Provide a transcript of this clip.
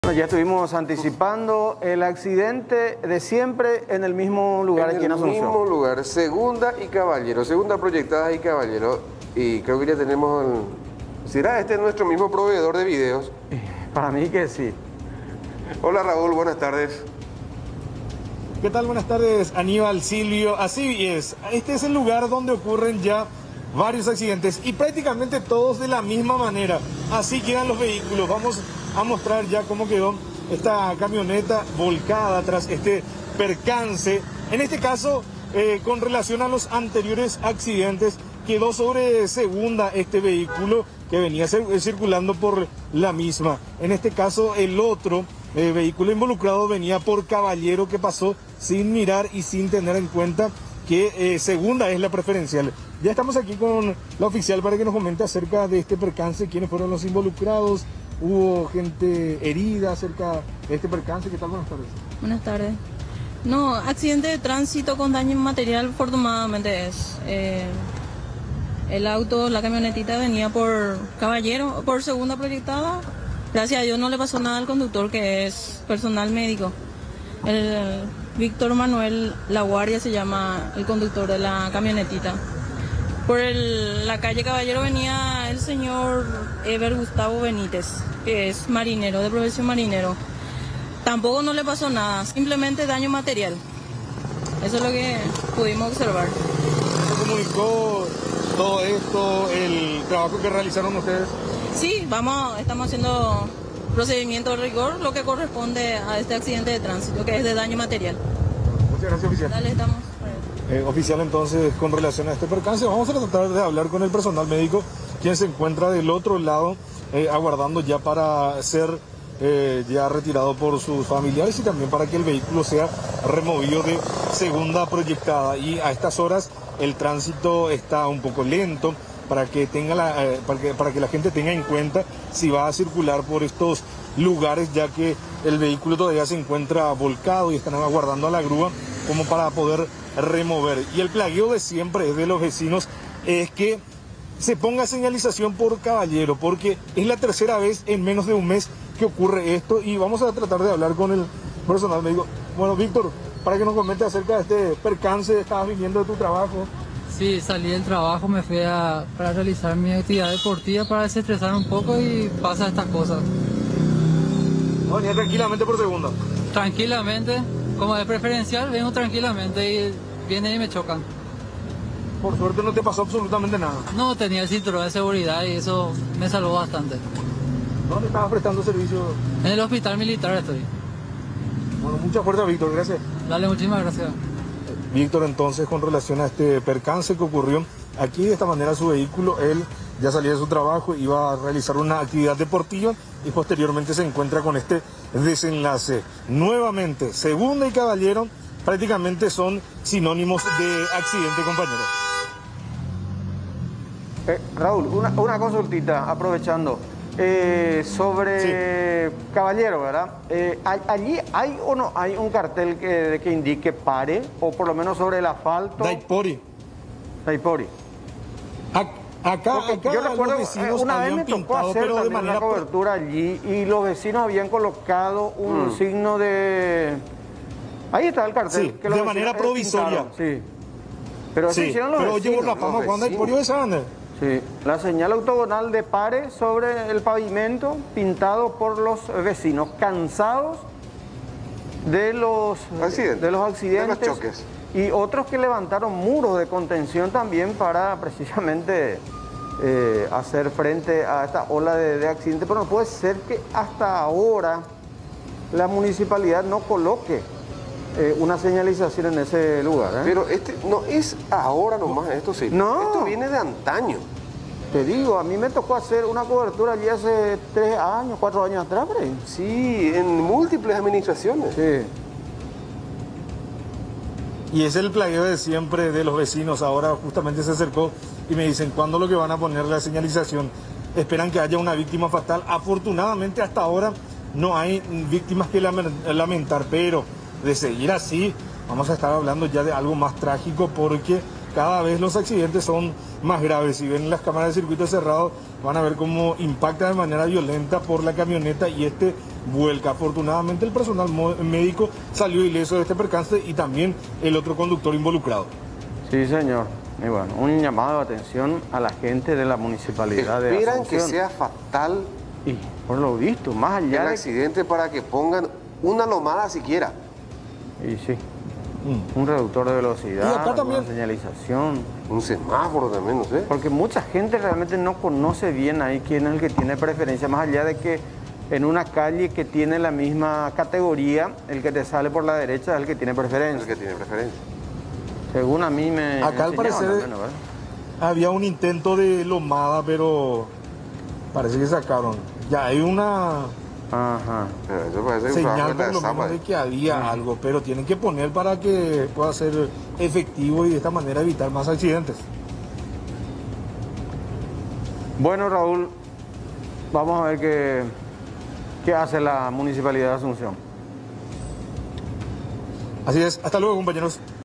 Bueno, ya estuvimos anticipando el accidente de siempre en el mismo lugar aquí en Asunción. En el mismo lugar, Segunda y Caballero, Segunda Proyectada y Caballero. Y creo que ya tenemos ¿Será este nuestro mismo proveedor de videos? Para mí que sí. Hola Raúl, buenas tardes. ¿Qué tal? Buenas tardes, Aníbal, Silvio. Así es, este es el lugar donde ocurren ya varios accidentes y prácticamente todos de la misma manera. Así quedan los vehículos. Vamos a mostrar ya cómo quedó esta camioneta volcada tras este percance. En este caso, con relación a los anteriores accidentes, quedó sobre Segunda este vehículo que venía circulando por la misma. En este caso, el otro vehículo involucrado venía por Caballero, que pasó sin mirar y sin tener en cuenta que Segunda es la preferencial. Ya estamos aquí con la oficial para que nos comente acerca de este percance, quiénes fueron los involucrados, hubo gente herida acerca de este percance. ¿Qué tal? Buenas tardes. Buenas tardes. No, accidente de tránsito con daño material, afortunadamente es. El auto, la camionetita venía por Caballero, por Segunda Proyectada. Gracias a Dios no le pasó nada al conductor, que es personal médico. El Víctor Manuel La Guardia se llama el conductor de la camionetita. Por la calle Caballero venía el señor Ever Gustavo Benítez, que es marinero, de profesión marinero. Tampoco no le pasó nada, simplemente daño material. Eso es lo que pudimos observar. ¿Se comunicó todo esto, el trabajo que realizaron ustedes? Sí, estamos haciendo procedimiento de rigor, lo que corresponde a este accidente de tránsito, que es de daño material. Muchas gracias, oficial. Dale, estamos. Oficial, entonces, con relación a este percance, vamos a tratar de hablar con el personal médico, quien se encuentra del otro lado, aguardando ya para ser ya retirado por sus familiares y también para que el vehículo sea removido de Segunda Proyectada. Y a estas horas el tránsito está un poco lento, para que para que la gente tenga en cuenta si va a circular por estos lugares, ya que el vehículo todavía se encuentra volcado y están aguardando a la grúa como para poder remover. Y el plagueo de siempre de los vecinos es que se ponga señalización por Caballero, porque es la tercera vez en menos de un mes que ocurre esto, y vamos a tratar de hablar con el personal médico. Bueno, Víctor, para que nos comente acerca de este percance, estabas viniendo de tu trabajo. Sí, salí del trabajo, me fui para realizar mi actividad deportiva, para desestresar un poco, y pasa estas cosas. Venía tranquilamente por Segunda. Tranquilamente, como de preferencial, vengo tranquilamente y vienen y me chocan. Por suerte no te pasó absolutamente nada. No tenía el cinturón de seguridad y eso me salvó bastante. ¿Dónde estabas prestando servicio? En el hospital militar estoy. Bueno, mucha fuerza, Víctor, gracias. Dale, muchísimas gracias. Víctor, entonces, con relación a este percance que ocurrió aquí, de esta manera su vehículo, él ya salía de su trabajo, iba a realizar una actividad deportiva y posteriormente se encuentra con este desenlace. Nuevamente, Segunda y Caballero prácticamente son sinónimos de accidente, compañeros. Raúl, una consultita, aprovechando. Sobre sí. Caballero, ¿verdad? ¿Allí hay o no hay un cartel que indique pare? O por lo menos sobre el asfalto. Daipori. Acá yo recuerdo, una vez me tocó hacer pero también una cobertura allí y los vecinos habían colocado un signo de... Ahí está el cartel. Sí, que de manera provisoria. Sí. Pero eso hicieron los pero vecinos. Oye, Rapamos, ¿cuándo hay por esa banda? Sí, la señal octogonal de pare sobre el pavimento pintado por los vecinos, cansados de los accidentes, de los choques. Y otros que levantaron muros de contención también para precisamente hacer frente a esta ola de accidentes. Pero no puede ser que hasta ahora la municipalidad no coloque una señalización en ese lugar. Pero este no es ahora nomás, esto sí. No. Esto viene de antaño. Te digo, a mí me tocó hacer una cobertura allí hace 3 años, 4 años atrás, por ahí. Sí, en múltiples administraciones. Sí. Y es el plagueo de siempre de los vecinos. Ahora justamente se acercó y me dicen, ¿cuándo lo que van a poner la señalización? Esperan que haya una víctima fatal. Afortunadamente hasta ahora no hay víctimas que lamentar, pero de seguir así vamos a estar hablando ya de algo más trágico, porque cada vez los accidentes son más graves. Si ven las cámaras de circuito cerrado, van a ver cómo impacta de manera violenta por la camioneta y este vuelca. Afortunadamente el personal médico salió ileso de este percance y también el otro conductor involucrado. Sí, señor. Y bueno, un llamado de atención a la gente de la municipalidad de Asunción. ¿Esperan que sea fatal Y por lo visto, más allá el de... accidente para que pongan una lomada siquiera? Y sí, un reductor de velocidad, Y acá también... una señalización. Un semáforo también, no sé. Porque mucha gente realmente no conoce bien ahí quién es el que tiene preferencia, más allá de que en una calle que tiene la misma categoría, el que te sale por la derecha es el que tiene preferencia. El que tiene preferencia. Según a mí me Acá al parecer había un intento de lomada, pero parece que sacaron. Ya hay una Ajá. Pero eso parece un señal trabajo de por la lo menos zapa. de que había algo, pero tienen que poner para que pueda ser efectivo y de esta manera evitar más accidentes. Bueno, Raúl, vamos a ver qué hace la Municipalidad de Asunción. Así es, hasta luego, compañeros.